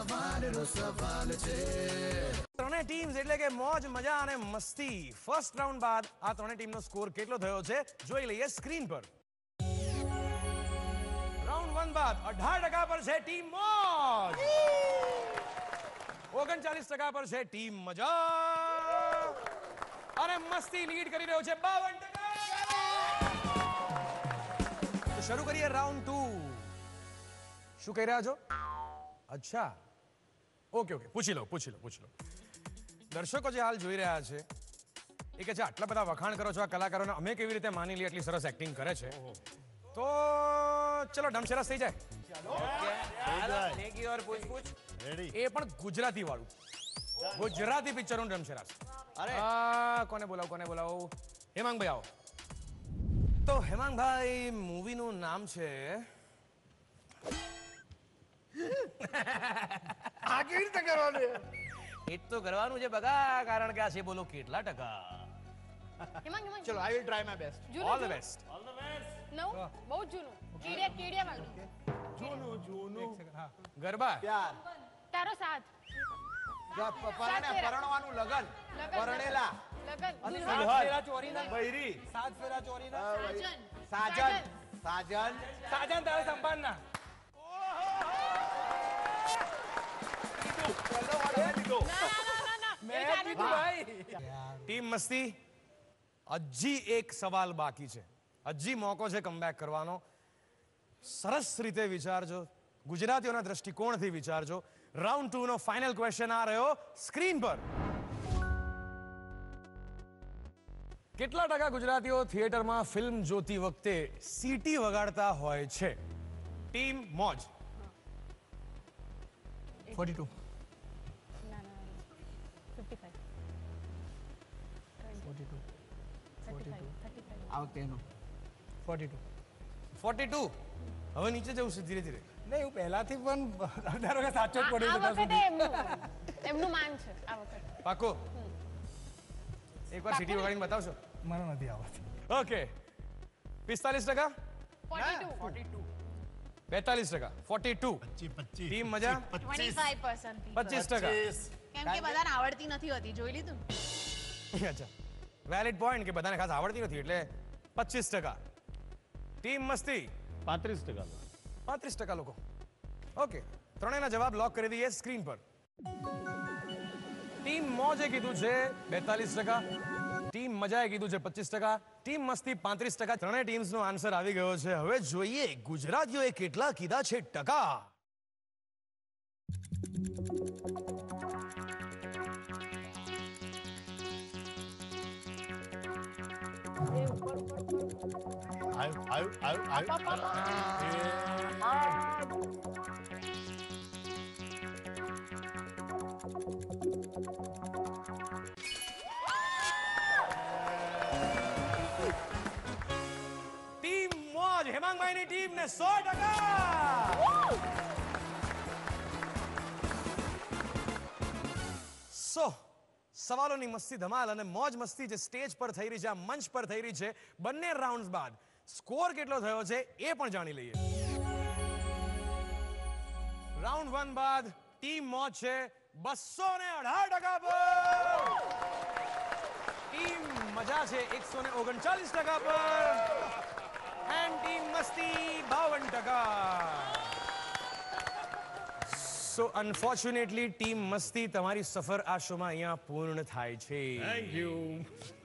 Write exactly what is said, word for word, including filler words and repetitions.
સવારનો સવાલ છે. ત્રણેય ટીમ્સ એટલે કે મોજ મજા અને મસ્તી. ફર્સ્ટ રાઉન્ડ બાદ આ ત્રણેય ટીમનો સ્કોર કેટલો થયો છે જોઈ લઈએ સ્ક્રીન પર. રાઉન્ડ વન બાદ અઢાર ટકા પર છે ટીમ મોજ, ઓગણચાલીસ ટકા પર છે ટીમ મજા અને મસ્તી લીડ કરી રહ્યો છે બાવન ટકા. તો શરૂ કરીએ રાઉન્ડ ટુ. શું કહી રહ્યા છો? અચ્છા, ઓકે ઓકે, પૂછી લો પૂછી લો પૂછી લો. દર્શકો જે હાલ જોઈ રહ્યા છે એ કે છે આટલા બધા વખાણ કરો છો આ કલાકારોને, અમે કેવી રીતે માની લઈએ એટલી સરસ એક્ટિંગ કરે છે. તો ચલો ડમશરાસ થઈ જાય. એ પણ ગુજરાતી વાળું, ગુજરાતી પિક્ચરનું ડમશરાસ. અરે કોને બોલાવું કોને બોલાવું? હેમાંગભાઈ આવો. તો હેમાંગભાઈ, મૂવીનું નામ છે આ કેવી રીતે કરવાનું? એ તો કરવાનું છે બગા, કારણ કે આ છે બોલો કેટલા ટકા. હેમાંગ હેમાંગ ચલો, I will try my best. All the best. નવું બહુ જૂનું કેડિયા કેડિયા વાળું. જૂનું જૂનું ગરબા. પ્યાર. તારો સાથ. પરણે પરણવાનું લગન. પરણેલા. લગન. અને દુલ્હન. સાત ફેરા ચોરીના બૈરી. સાત ફેરા ચોરીના સાજન. સાજન. સાજન. સાજન તારે સંપાદના. પહેલો વાળો મેં લીધો. ના ના ના ના મેં કીધું ભાઈ. ટીમ મસ્તી, હજી એક સવાલ બાકી છે, હજી મોકો છે કમબેક કરવાનો. સરસ રીતે વિચારજો, ગુજરાતીઓના દ્રષ્ટિકોણથી વિચારજો. રાઉન્ડ ટુ નો ફાઇનલ ક્વેશ્ચન આ રહ્યો સ્ક્રીન પર. કેટલા ટકા ગુજરાતીઓ થિયેટરમાં ફિલ્મ જોતી વખતે સીટી વગાડતા હોય છે? ટીમ મોજ. Forty two. ના ના પચાસ પાંચ forty two. Thirty five thirty five આ વખતે એનો ફોર્ટી ટુ. Forty two. હવે નીચે જવું છે ધીરે ધીરે. નહીં, હું પહેલાથી પણ દર વખત સાચો જ પડ્યો આ છું. વખતે એમનું એમનું માન છે આ વખતે. પાકો એકવાર સીટી વગાડીને બતાવશો? મને નથી આવડતું. ઓકે. પિસ્તાલીસ ટકા, ફોર્ટી ટુ બેતાલીસ ટકા, ફોર્ટી ટુ. ટીમ મજા પચીસ ટકા પચીસ ટકા. કેમ કે બધાને આવડતી નથી હોતી, જોઈ લીધું. અચ્છા, વેલિડ પોઈન્ટ કે બધાને ખાસ આવડતી નથી એટલે પચીસ ટકા. ટીમ મસ્તી પાંત્રીસ ટકા. પાંત્રીસ ટકા લોકો. ઓકે, ત્રણેયના જવાબ લોક કરી દઈએ સ્ક્રીન પર. ટીમ મોજે કીધું છે બેતાલીસ ટકા, ટીમ મજાએ કીધું છે પચીસ ટકા, ટીમ મસ્તી પાંત્રીસ ટકા. ત્રણેય ટીમ્સનો આન્સર આવી ગયો છે. હવે જોઈએ ગુજરાતીઓએ કેટલા કીધા છે ટકા. ટીમ મોજ, હેમાંગભાઈની ટીમને સો ટકા. સો સવાલોની મસ્તી ધમાલ અને મોજ મસ્તી જે સ્ટેજ પર થઈ રહી છે, આ મંચ પર થઈ રહી છે, બંને રાઉન્ડ્સ બાદ સ્કોર કેટલો થયો છે એ પણ જાણી લઈએ. રાઉન્ડ વન બાદ ટીમ મોજ છે બસો ને અઢાર ટકા પર, ટીમ મજા છે એકસો ને ઓગણચાલીસ ટકા પર એન્ડ ટીમ મસ્તી બાવન ટકા. સો અનફોર્ચ્યુનેટલી ટીમ મસ્તી તમારી સફર આ શોમાં અહીંયા પૂર્ણ થાય છે. Thank you.